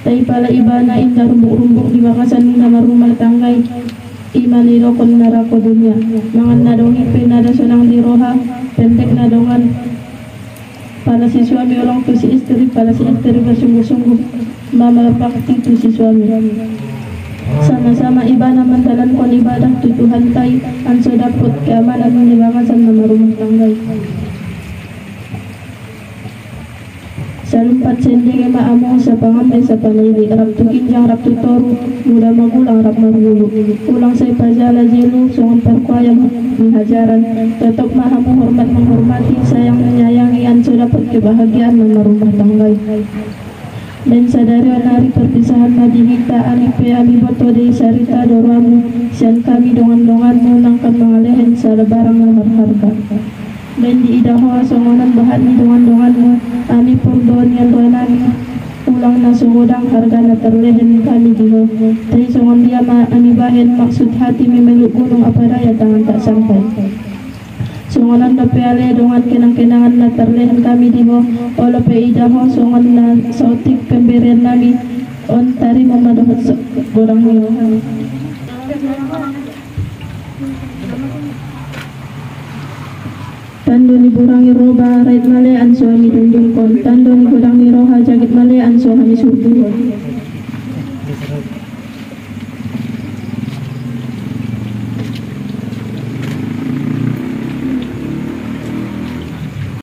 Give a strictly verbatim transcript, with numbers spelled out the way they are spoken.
tay pala iba na inda rumbuk-rumbuk di bakasan na marumal tanggay imaniro kon narako dunya mangan na dong ipin na sunang diroha pendek na dongan pala si suami orang tu si istri pala si istri bersungguh-sungguh mamalapakti tu si suami sama-sama iba na mandalan kon ibadah tu Tuhan tay anso dapot keamanan di bakasan na marumah tanggay salumpat sendiri maamo sa pangamay sa panili rap tu kinjang rap tu toru muda magulang rap marulu ulang say pajala jelu sungan parkwayang mihajaran tetap maha menghormat menghormati sayang menyayangi anso dapat kebahagiaan memerumah tanggay dan sadari hari perpisahan madihita alipe aliboto de sarita doramu sian kami dongan-donganmu nangkan mengalehin sa barang na harga dan di idaho songonan bahan ni dongan-donganmu ani purdon yang doanani ulang na sungodang harga na terlehen kami diho tay songon dia ma ani bahen maksud hati memeluk gunung apa daya tangan tak sampai songonan na peale dongan kenang-kenangan na terlehen kami diho olo pe idaho songon na sautik pemberian nami on tari memadohot gorang niyo tando ni burangi roba rait male anso ami dundung kon tando ni godang ni roha jagit male anso ami surdu